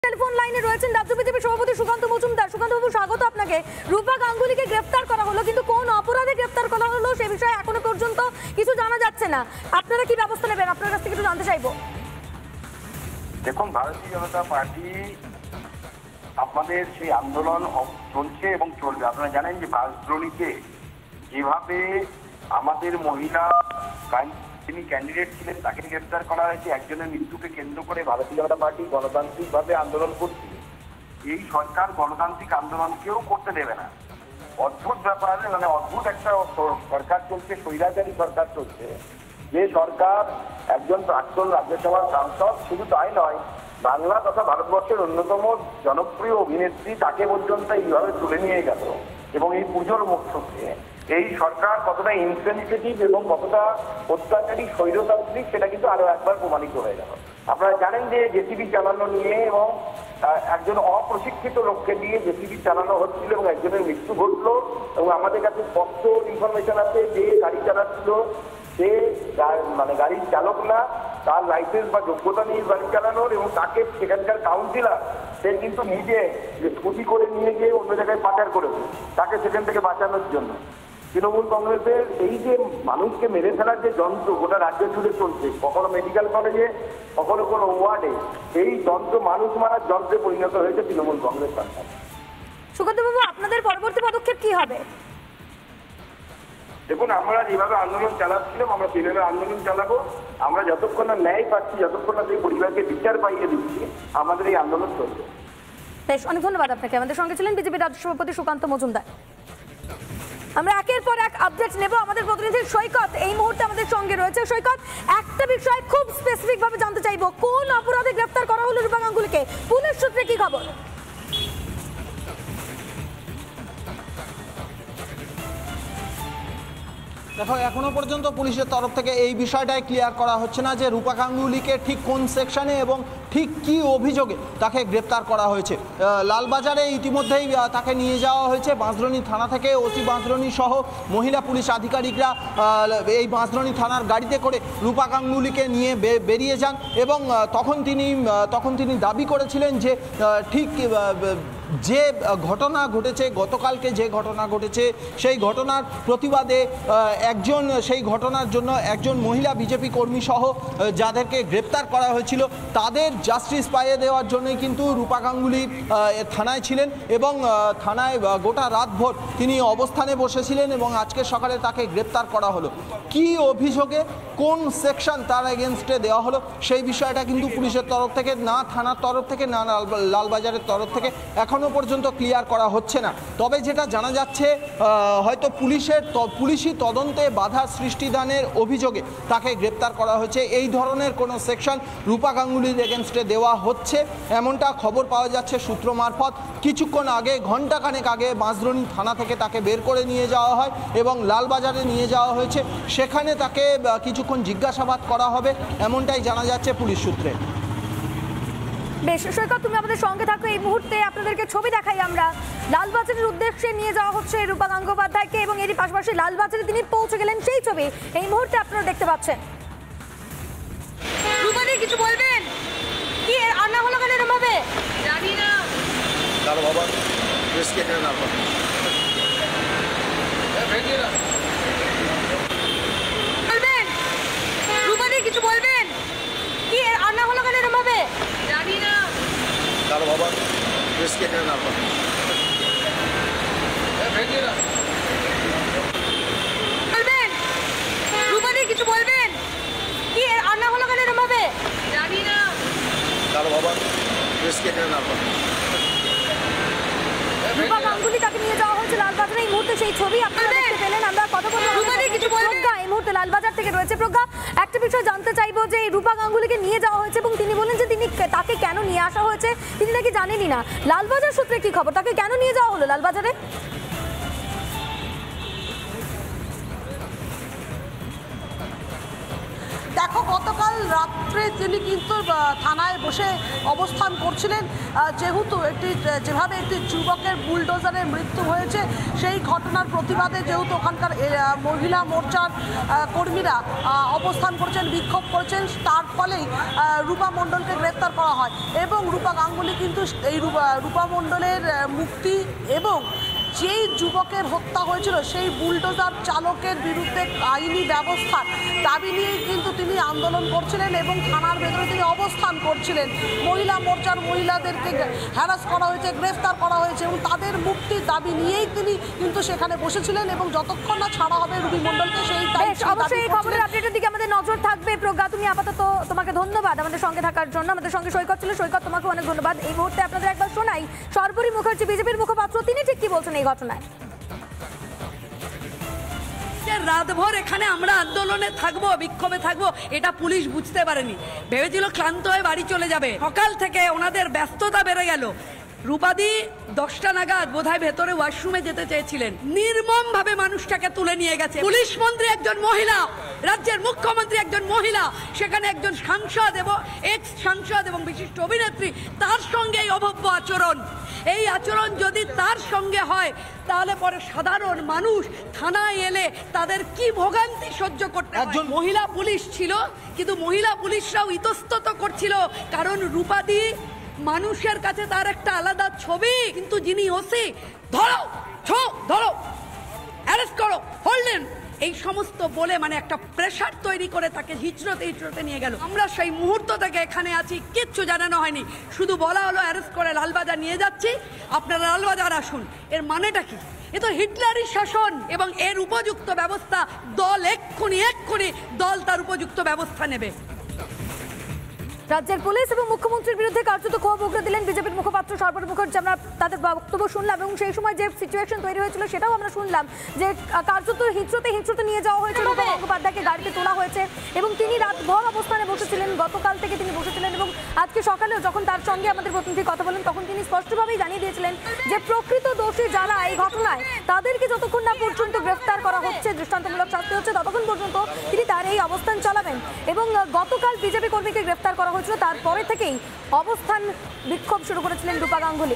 Telephone লাইনে রয়েছেন রাজ্য বিজেপি সভাপতি সুকান্ত মজুমদার। সুকান্ত বাবু, স্বাগত আপনাকে। রূপা গাঙ্গুলিকে গ্রেফতার করা হলো, কিন্তু কোন অপরাধে গ্রেফতার করা হলো সে বিষয়ে এখনো পর্যন্ত কিছু জানা যাচ্ছে না। আপনারা কি ব্যবস্থা নেবেন, আপনার কাছ থেকে একটু জানতে চাইবো। দেখুন, ভারতীয় জনতা পার্টি আমাদের সেই আন্দোলন চলছে এবং চলবে। আপনারা জানেন যে বাসদ্রোণীতে যেভাবে আমাদের মহিলা তিনি ক্যান্ডিডেট ছিলেন তাকে গ্রেফতার করা হয়েছে, একজনের মৃত্যুকে কেন্দ্র করে ভারতীয় জনতা পার্টি গণতান্ত্রিকভাবে আন্দোলন করছে। এই সরকার গণতান্ত্রিক আন্দোলনকেও করতে দেবে না। অদ্ভুত ব্যাপার, মানে অদ্ভুত একটা সরকার চলছে, স্বৈরাচারী সরকার চলছে, যে সরকার একজন প্রাক্তন রাজ্যসভার সাংসদ, শুধু তাই নয়, বাংলা তথা ভারতবর্ষের অন্যতম জনপ্রিয় অভিনেত্রী, তাকে পর্যন্ত এইভাবে তুলে নিয়ে গেল। এবং এই পুজোর মুখ্যকে এই সরকার কতটা ইনসেনসিটিভ এবং কতটা অত্যাচারী স্বৈরতান্ত্রিক সেটা কিন্তু আরো একবার প্রমাণিত হয়ে গেল। আপনারা জানেন যে জেসিবি চালানো নিয়ে এবং একজন অপ্রশিক্ষিত লোককে দিয়ে জেসিবি চালানো হচ্ছিল এবং একজনের মৃত্যু ঘটলো। এবং আমাদের কাছে স্পষ্ট ইনফরমেশন আছে যে গাড়ি চালাচ্ছিল সে মানে গাড়ির চালক না, তার লাইসেন্স বা যোগ্যতা নেই গাড়ি চালানোর, এবং তাকে সেখানকার কাউন্সিলর সে কিন্তু নিজে স্কুটি করে নিয়ে গিয়ে অন্য জায়গায় পাচার করেছে তাকে সেখান থেকে বাঁচানোর জন্য। তৃণমূল কংগ্রেসের এই যে মানুষকে মেরে ফেলার যে যন্ত্র গোটা রাজ্য জুড়ে চলছে, কখনো মেডিকেল কলেজে, কখনো কোনো ওয়ার্ডে, এই যন্ত্র মানুষ মারার যন্ত্রে পরিণত হয়েছে তৃণমূল কংগ্রেস সরকার। সুকান্ত বাবু, আপনাদের পরবর্তী পদক্ষেপ কি হবে? দেখুন, আমরা যেভাবে আন্দোলন চালাচ্ছিলাম আমরা সেভাবে আন্দোলন চালাবো। আমরা যতক্ষণ না ন্যায় পাচ্ছি, যতক্ষণ না সেই পরিবারকে বিচার পাইয়ে দিচ্ছি, আমাদের এই আন্দোলন চলবে। বেশ, অনেক ধন্যবাদ আপনাকে। আমাদের সঙ্গে ছিলেন বিজেপি রাজ্য সভাপতি সুকান্ত মজুমদার। আমরা একের পর এক আপডেট নেব। আমাদের প্রতিনিধি সৈকত এই মুহূর্তে আমাদের সঙ্গে রয়েছে। সৈকত, একটা বিষয় খুব স্পেসিফিক ভাবে জানতে চাইবো, কোন অপরাধে গ্রেফতার করা হলো রূপা গাঙ্গুলিকে? পুলিশ সূত্রে কি খবর? দেখো, এখনো পর্যন্ত পুলিশের তরফ থেকে এই বিষয়টাই ক্লিয়ার করা হচ্ছে না যে রূপা গাঙ্গুলিকে ঠিক কোন সেকশনে এবং ঠিক কি অভিযোগে তাকে গ্রেপ্তার করা হয়েছে। লালবাজারে ইতিমধ্যেই তাকে নিয়ে যাওয়া হয়েছে বাঁশদ্রোণী থানা থেকে। ওসি বাঁশদ্রোণী সহ মহিলা পুলিশ আধিকারিকরা এই বাঁশদ্রোণী থানার গাড়িতে করে রূপা গাঙ্গুলিকে নিয়ে বেরিয়ে যান এবং তখন তিনি দাবি করেছিলেন যে ঠিক যে ঘটনা ঘটেছে, গতকালকে যে ঘটনা ঘটেছে, সেই ঘটনার প্রতিবাদে সেই ঘটনার জন্য একজন মহিলা বিজেপি কর্মী সহ যাদেরকে গ্রেপ্তার করা হয়েছিল তাদের জাস্টিস পাইয়ে দেওয়ার জন্যই কিন্তু রূপা গাঙ্গুলি থানায় ছিলেন এবং থানায় গোটা রাতভর তিনি অবস্থানে বসেছিলেন এবং আজকে সকালে তাকে গ্রেপ্তার করা হলো। কি অভিযোগে, কোন সেকশন তার এগেনস্টে দেওয়া হলো সেই বিষয়টা কিন্তু পুলিশের তরফ থেকে, না থানার তরফ থেকে, না লালবাজারের তরফ থেকে এখনও পর্যন্ত ক্লিয়ার করা হচ্ছে না। তবে যেটা জানা যাচ্ছে, হয়তো পুলিশি তদন্তে বাধা সৃষ্টিদানের অভিযোগে তাকে গ্রেপ্তার করা হয়েছে। এই ধরনের কোনো সেকশন রূপা গাঙ্গুলির এগেনস্টে দেওয়া হচ্ছে এমনটা খবর পাওয়া যাচ্ছে সূত্র মারফত। কিছুক্ষণ আগে, ঘণ্টাখানেক আগে বাঁশদ্রোণী থানা থেকে তাকে বের করে নিয়ে যাওয়া হয় এবং লালবাজারে নিয়ে যাওয়া হয়েছে। সেখানে তাকে কিছুক্ষণ জিজ্ঞাসাবাদ করা হবে এমনটাই জানা যাচ্ছে পুলিশ সূত্রে। বেশ সৈকত, তুমি আমাদের সঙ্গে থাকো। এই মুহূর্তে আপনাদেরকে ছবি দেখাই আমরা। লালবাজারের উদ্দেশ্যে নিয়ে যাওয়া হচ্ছে রূপা গঙ্গোপাধ্যায়কে এবং এরই পাশাপাশি লালবাজারে তিনি পৌঁছে গেলেন, সেই ছবি এই মুহূর্তে আপনারা দেখতে পাচ্ছেন। রূপাদি, কিছু বলবেন? কি আনা হলো কেন এরকম ভাবে? জানি না। চলো বাবা, রিস্কে কেন না বলবেন? রূপাদি, কিছু বলবেন? কি আনা হলো কেন এরকম ভাবে? জানি না। চলো বাবা, রিস্কে কেন না বলবেন? রূপাদি, কিছু বলবেন? কি আনা হলো কেন এরকম ভাবে? জানি না। চলো বাবা, রিস্কে কেন না রূপা গাঙ্গুলি তাকে নিয়ে যাওয়া হয়েছে লালবাজারে। এই মুহূর্তে সেই ছবি আপনারা দেখতে পেলেন। আমরা কথা বলবো প্রজ্ঞা এই মুহূর্তে লালবাজার থেকে রয়েছে। প্রজ্ঞা, একটা বিষয় জানতে চাইবো যে রূপা গাঙ্গুলিকে নিয়ে যাওয়া হয়েছে এবং তিনি বলেন যে তাকে কেন নিয়ে আসা হয়েছে তিনি নাকি জানেনই না। লালবাজার সূত্রে কি খবর, তাকে কেন নিয়ে যাওয়া হলো লালবাজারে? দেখো গতকাল রাত্রে তিনি কিন্তু থানায় বসে অবস্থান করছিলেন, যেহেতু যেভাবে একটি যুবকের বুলডোজারের মৃত্যু হয়েছে সেই ঘটনার প্রতিবাদে যেহেতু ওখানকার মহিলা মোর্চার কর্মীরা অবস্থান করছেন, বিক্ষোভ করছেন, তার ফলেই রূপা মণ্ডলকে গ্রেফতার করা হয় এবং রূপা গাঙ্গুলি কিন্তু এই রূপা মণ্ডলের মুক্তি এবং যেই যুবকের হত্যা হয়েছিল সেই বুলডোজার চালকের বিরুদ্ধে আইনি ব্যবস্থার দাবি নিয়েই কিন্তু তিনি আন্দোলন করছিলেন এবং থানার ভেতরে তিনি অবস্থান করছিলেন। মহিলা মোর্চার মহিলাদেরকে হ্যারাস করা হয়েছে, গ্রেফতার করা হয়েছে এবং তাদের মুক্তির দাবি নিয়েই তিনি কিন্তু সেখানে বসেছিলেন এবং যতক্ষণ না ছাড়া হবে রুবি মণ্ডলকে সেই অবশ্যই এই খবরের আপডেটের দিকে আমাদের নজর থাকবে। প্রজ্ঞা, তুমি আপাতত তোমাকে ধন্যবাদ আমাদের সঙ্গে থাকার জন্য। আমাদের সঙ্গে সৈকত ছিল, সৈকত তোমাকে অনেক ধন্যবাদ। এই মুহূর্তে আপনাদের একবার শোনাই সর্বোরী মুখার্জি বিজেপির মুখপাত্র, তিনি ঠিক কি বলছেন এই ঘটনায়। রাতভর এখানে আমরা আন্দোলনে থাকবো, বিক্ষোভে থাকবো, এটা পুলিশ বুঝতে পারেনি, ভেবেছিল ক্লান্ত হয়ে বাড়ি চলে যাবে। সকাল থেকে ওনাদের ব্যস্ততা বেড়ে গেল। রূপাদি 10টা নাগাদ বোধহয় ভেতরে ওয়াশরুমে যেতে চেয়েছিলেন, নির্মম ভাবে মানুষটাকে তুলে নিয়ে গেছে। পুলিশ মন্ত্রী একজন মহিলা, রাজ্যের মুখ্যমন্ত্রী একজন মহিলা, সেখানে একজন সাংসদ এবং এক্স সাংসদ এবং বিশিষ্ট অভিনেত্রী, তার সঙ্গে এই অভব্য আচরণ। এই আচরণ যদি তার সঙ্গে হয় তাহলে পরে সাধারণ মানুষ থানায় এলে তাদের কি ভোগান্তি সহ্য করতে হয়। একজন মহিলা পুলিশ ছিল, কিন্তু মহিলা পুলিশরাও ইতস্তত করছিল, কারণ রূপাদি মানুষের কাছে তার একটা আলাদা ছবি, কিন্তু যিনি ওসি ধরো ধরো অ্যারেস্ট করো হোল্ডেন এই সমস্ত বলে মানে একটা প্রেশার তৈরি করে তাকে হিচড়তে নিয়ে গেল। আমরা সেই মুহূর্ত থেকে এখানে আছি, কিচ্ছু জানানো হয়নি, শুধু বলা হলো অ্যারেস্ট করে লালবাজার নিয়ে যাচ্ছি, আপনারা লালবাজার আসুন। এর মানেটা কি? এ তো হিটলারি শাসন এবং এর উপযুক্ত ব্যবস্থা দল এক্ষুনি দল তার উপযুক্ত ব্যবস্থা নেবে। রাজ্যের পুলিশ এবং মুখ্যমন্ত্রীর বিরুদ্ধে কার্যত ক্ষোভ উগরে দিলেন বিজেপির মুখপাত্র সর্বোরী মুখার্জি। আমরা তাদের বক্তব্য শুনলাম এবং সেই সময় যে সিচুয়েশন তৈরি হয়েছিল সেটাও আমরা শুনলাম, যে কার্যত হিচড়তে নিয়ে যাওয়া হয়েছিল, রূপা গঙ্গোপাধ্যায়কে গাড়িতে তোলা হয়েছে এবং তিনি রাতভর অবস্থানে বসেছিলেন। গতকাল থেকে তিনি বসেছিলেন এবং আজকে সকালেও যখন তার সঙ্গে আমাদের প্রতিনিধি কথা বলেন তখন তিনি স্পষ্টভাবেই জানিয়ে দিয়েছিলেন যে প্রকৃত দোষী যারা এই ঘটনায় তাদেরকে যতক্ষণ না পর্যন্ত গ্রেফতার করা হচ্ছে, দৃষ্টান্তমূলক শাস্তি হচ্ছে, ততক্ষণ পর্যন্ত তিনি তার এই অবস্থান চালাবেন। এবং গতকাল বিজেপি কর্মীকে গ্রেফতার করা হয়েছিল, তারপরে থেকেই অবস্থান বিক্ষোভ শুরু করেছিলেন রূপা গাঙ্গুলি।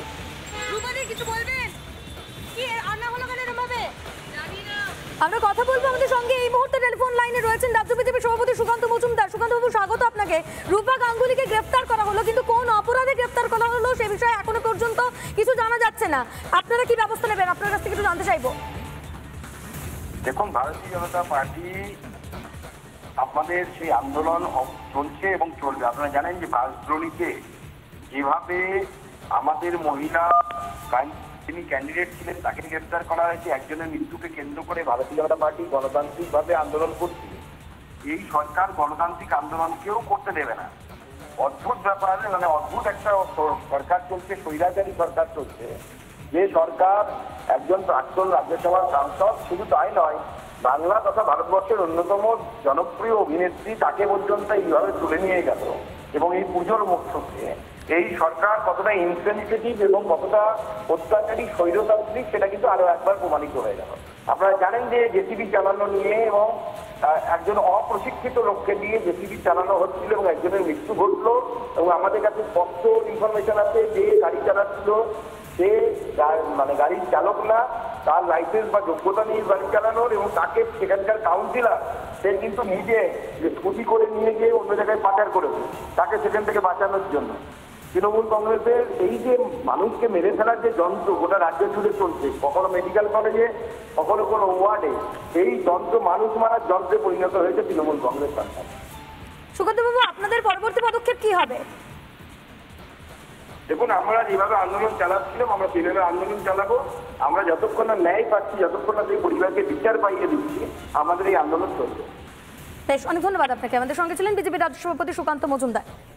আমরা কথা বলবো, আমাদের সঙ্গে এই মুহূর্তে টেলিফোন লাইনে রয়েছেন রাজ্য বিজেপি সভাপতি সুকান্ত মজুমদার। সুকান্ত বাবু, স্বাগত আপনাকে। রূপা গাঙ্গুলিকে গ্রেফতার করা হলো, কিন্তু কোন অপরাধে গ্রেফতার করা হলো সে বিষয়ে এখনো পর্যন্ত কিছু জানা যাচ্ছে না। আপনারা কি ব্যবস্থা নেবেন, আপনার কাছ থেকে একটু জানতে চাইবো। দেখুন, ভারতীয় জনতা পার্টি আমাদের সেই আন্দোলন চলছে এবং চলবে। আপনারা জানেন যে বাসদ্রোণীতে যেভাবে আমাদের মহিলা যিনি ক্যান্ডিডেট ছিলেন তাকে গ্রেফতার করা হয়েছে, একজনের মৃত্যুকে কেন্দ্র করে ভারতীয় জনতা পার্টি গণতান্ত্রিকভাবে আন্দোলন করছে। এই সরকার গণতান্ত্রিক আন্দোলনকেও করতে দেবে না। অদ্ভুত ব্যাপার, মানে অদ্ভুত একটা সরকার চলছে, স্বৈরাচারী সরকার চলছে, যে সরকার একজন প্রাক্তন রাজ্যসভার সাংসদ, শুধু তাই নয়, বাংলা তথা ভারতবর্ষের অন্যতম জনপ্রিয় অভিনেত্রী, তাকে পর্যন্ত এইভাবে তুলে নিয়ে গেল এবং এই পুজোর মুখ্যকে। এই সরকার কতটা ইনসেনসিটিভ এবং কতটা অত্যাচারী স্বৈরতান্ত্রিক সেটা কিন্তু আরো একবার প্রমাণিত হয়ে গেল। আপনারা জানেন যে জেসিবি চালানো নিয়ে এবং একজন অপ্রশিক্ষিত লোককে দিয়ে জেসিবি চালানো হচ্ছিল এবং একজনের মৃত্যু ঘটলো এবং আমাদের কাছে স্পষ্ট ইনফরমেশন আছে যে গাড়ি চালাচ্ছিল সে মানে গাড়ির চালক না, তার লাইসেন্স বা যোগ্যতা নেই গাড়ি চালানোর, এবং তাকে সেখানকার কাউন্সিলর সে কিন্তু নিজে স্কুটি করে নিয়ে গিয়ে অন্য জায়গায় পাচার করেছে তাকে সেখান থেকে বাঁচানোর জন্য। তৃণমূল কংগ্রেসের এই যে মানুষকে মেরে ফেলার যে যন্ত্র গোটা রাজ্য জুড়ে চলছে, কখনো মেডিকেল কলেজে, কখনো কোনো ওয়ার্ডে, এই যন্ত্র মানুষ মারার যন্ত্রে পরিণত হয়েছে তৃণমূল কংগ্রেস সরকার। সুকান্ত বাবু, আপনাদের পরবর্তী পদক্ষেপ কি হবে? দেখুন, আমরা যেভাবে আন্দোলন চালাচ্ছিলাম আমরা সেভাবে আন্দোলন চালাবো। আমরা যতক্ষণ না ন্যায় পাচ্ছি, যতক্ষণ না সেই পরিবারকে বিচার পাইয়ে দিচ্ছি, আমাদের এই আন্দোলন চলবে। বেশ, অনেক ধন্যবাদ আপনাকে। আমাদের সঙ্গে ছিলেন বিজেপি রাজ্য সভাপতি সুকান্ত মজুমদার।